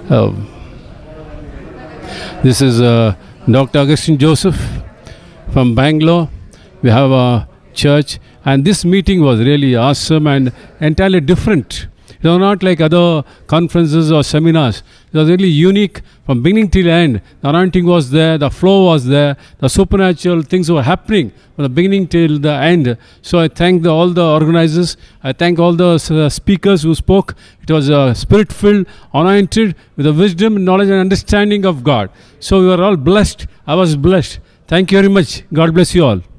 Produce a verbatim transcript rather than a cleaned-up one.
Uh, this is uh, Doctor Augustine Joseph from Bangalore. We have a church, and this meeting was really awesome and entirely different. It was not like other conferences or seminars. It was really unique from beginning till end. The anointing was there, the flow was there, the supernatural things were happening from the beginning till the end. So I thank the, all the organizers. I thank all the uh, speakers who spoke. It was uh, spirit-filled, anointed with the wisdom, knowledge and understanding of God. So we were all blessed. I was blessed. Thank you very much. God bless you all.